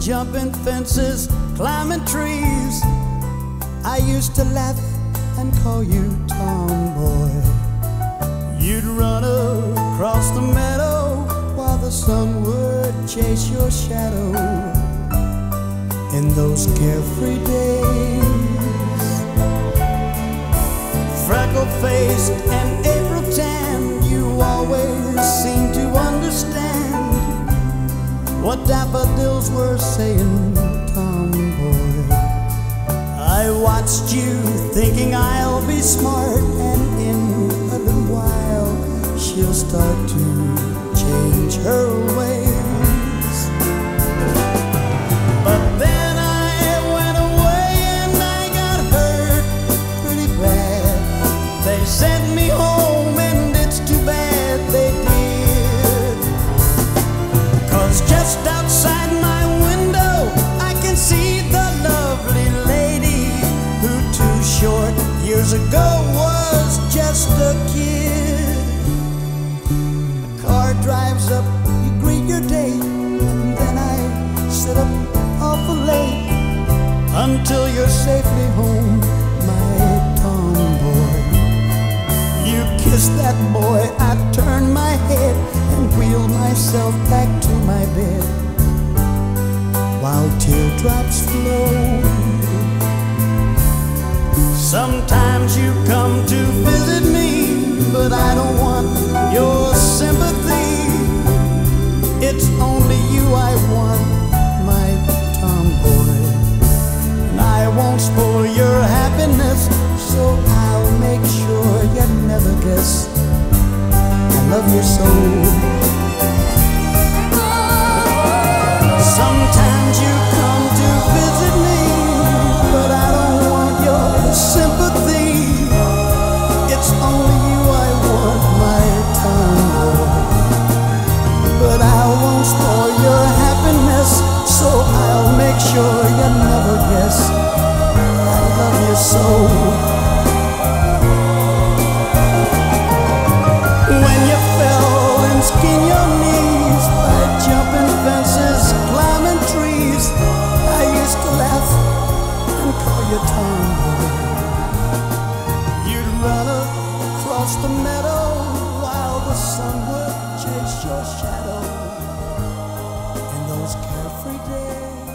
jumping fences, climbing trees. I used to laugh and call you Tomboy. You'd run across the meadow while the sun would chase your shadow. In those carefree days, freckle-faced and April-tanned, you always seemed to understand what daffodils were saying, Tomboy. I watched you thinking I'll be smart, and in a little while she'll start to change her ways. But then I went away and I got hurt pretty bad. They sent me home and it's too bad they did. 'Cause just outside my window I can see the lovely lady who 2 short years ago was just a kid. A car drives up, you greet your date, and then I sit up awful late until you're safely home, my Tomboy. You kissed that boy, I turned my head and wheeled myself back to my bed while teardrops flow. Sometimes you come to visit me, but I don't want your sympathy. It's only you I want, my Tomboy. And I won't spoil your happiness, so I'll make sure you never guess I love you so. Sometimes you come to visit me, but I don't want your sympathy. It's only you I want, my Tomboy. But I won't spoil your happiness, so I'll make sure you never guess I love you so. When you fell and skinned your knees by jumping fences, climbing trees, I used to laugh and call you Tomboy. You'd run across the meadow while the sun would chase your shadow in those carefree days.